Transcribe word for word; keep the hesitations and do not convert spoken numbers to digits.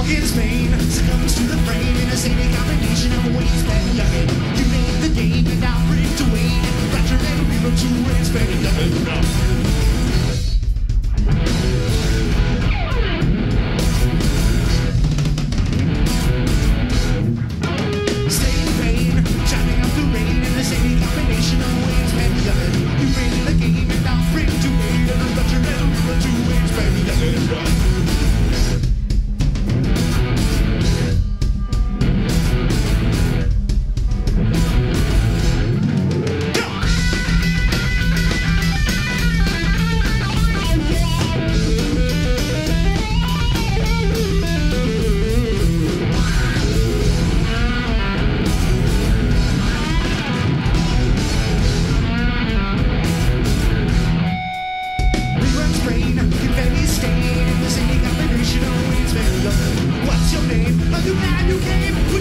in Spain, succumbs to the brain in a zany combination of ways back youngin'. You made the game and now bring to Wayne. Rapture and reload to ways back youngin'. Stay in pain, shining up the rain in a zany combination of ways back youngin'. You made the game and now bring to Wayne. Rapture and reload to ways back youngin'. What's your name? Are you mad you came?